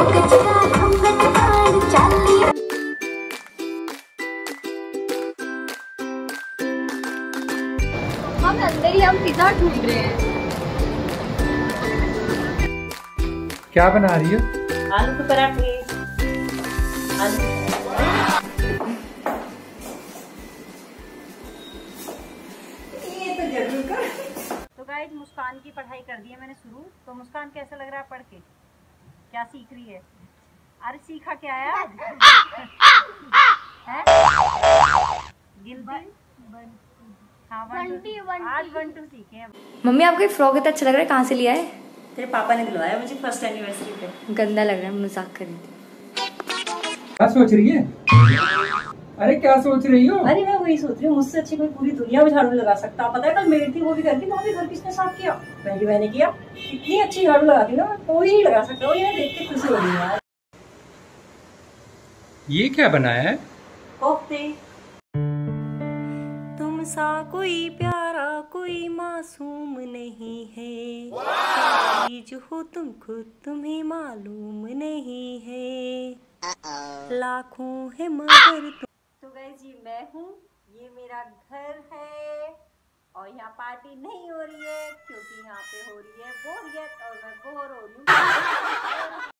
हम अंदर ही हम पिज्जा ढूंढ रहे हैं। क्या बना रही हो? आलू के पराठे। ये तो जरूर कर। तो गाइस मुस्कान की पढ़ाई कर दी है मैंने शुरू। तो मुस्कान कैसा लग रहा है पढ़ के? क्या सीख रही है? अरे सीखा क्या है आज? गिनती हाँ 1 2 सीखे हैं। मम्मी आपका फ्रॉक इतना अच्छा लग रहा है, कहाँ से लिया है? तेरे पापा ने दिलवाया मुझे फर्स्ट एनिवर्सरी पे। गंदा लग रहा है, मजाक कर रही थी। क्या सोच रही है? अरे क्या सोच रही हो? अरे मैं वही सोच रही हूँ, मुझसे अच्छी कोई पूरी दुनिया में झाड़ू लगा सकता। पता है कल मेड थी वो भी करती, वो भी घर किसने साफ किया? मैंने किया। इतनी अच्छी झाड़ू लगाती ना, कोई नहीं लगा सकता। वो ये देख के खुशी हो रही है यार। ये क्या बनाया है? कोफ्ते। तुम सा कोई प्यारा कोई मासूम नहीं है, चीज हो तुम खुद तुम्हें मालूम नहीं है, लाखों है मगर तुम। तो गाइस ये मैं हूँ, ये मेरा घर है और यहाँ पार्टी नहीं हो रही है क्योंकि यहाँ पे हो रही है बोरियत और मैं बोर हो रही हूँ।